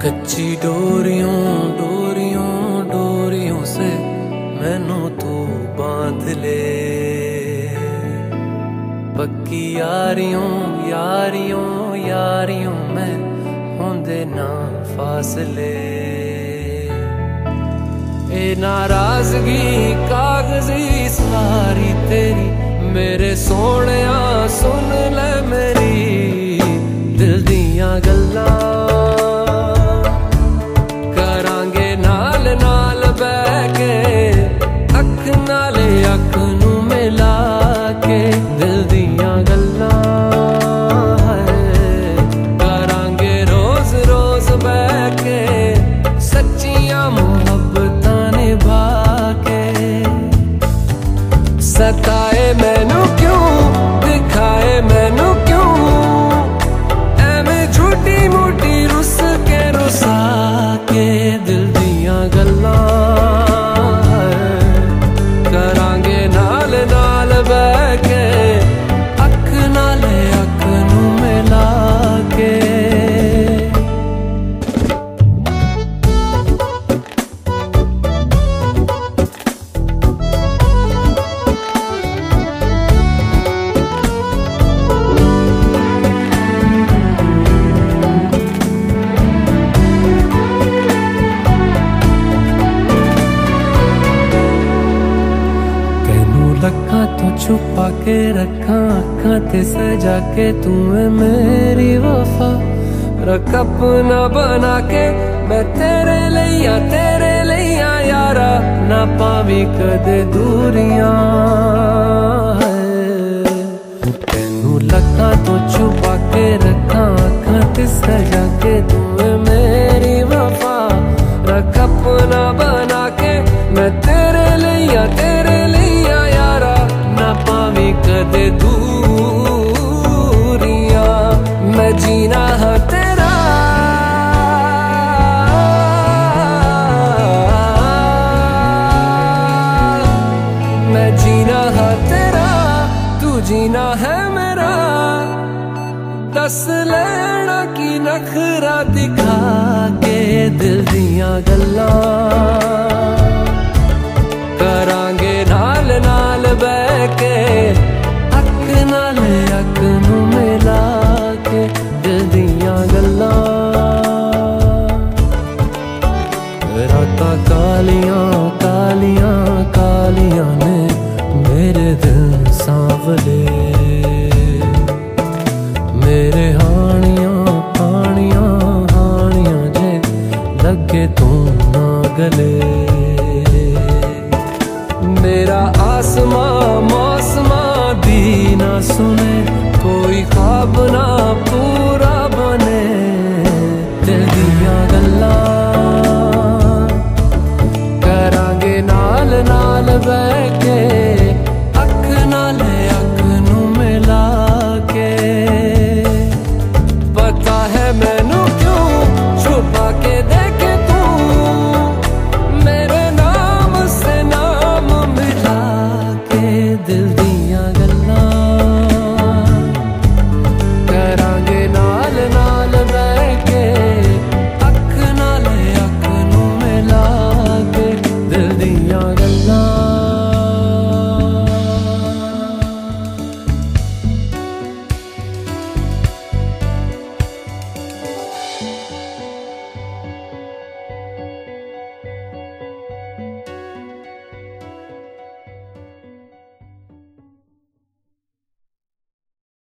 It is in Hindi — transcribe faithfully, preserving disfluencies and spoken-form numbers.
कच्ची डोरियों डोरियों डोरियों से मैनू तू बांध ले, पक्की यारियों यारियों यारियों में होंदे ना फासले। ए नाराजगी कागजी सारी तेरी मेरे सोहणिया सुन ले मेरी दिल दियां गल्लां, करांगे नाल नाल बैठ के अख नाले अख नू मिला के दिल दियां गल्लां करांगे रोज रोज बैठ के सच्चियां मुहब्बतां निभा के। सताए मैनू क्यों दिखाए मैनू क्यों एवें झूठी मूठी रुस के रुसा के दिल दियां गल्लां करांगे नाल नाल बैठ के अख नाले अख नू मिला के। लखां तो छुपा के रखा अखां ते सजा के तू है मेरी वफा, रख अपना बना के मैं तेरे लिया तेरे लिया यारा ना पावी कदे दूरियां। तेनू लखां तो छुपा के रखा अखां ते सजा के तू है मेरी वफा, रख अपना बना के मैं तेरे लिया तेरे लिया यारा ना पावी कदे दूरियां। मैं जीना है तेरा मैं जीना है तेरा तू जीना है मेरा, दस लेना की नखरा दिखा के दिल दियां गल्लां करांगे नाल नाल बैठ के अख नाल अख नू मिला के दिल दियां गल्लां। रातां कालियां कालियां कालियां ने मेरे दिल सांवले, मेरे हानियां हानियां हानियां जे लगे तू ना गले। मेरा आसमां मौसमां दी ना सुने कोई ख्वाब ना पूरा बने,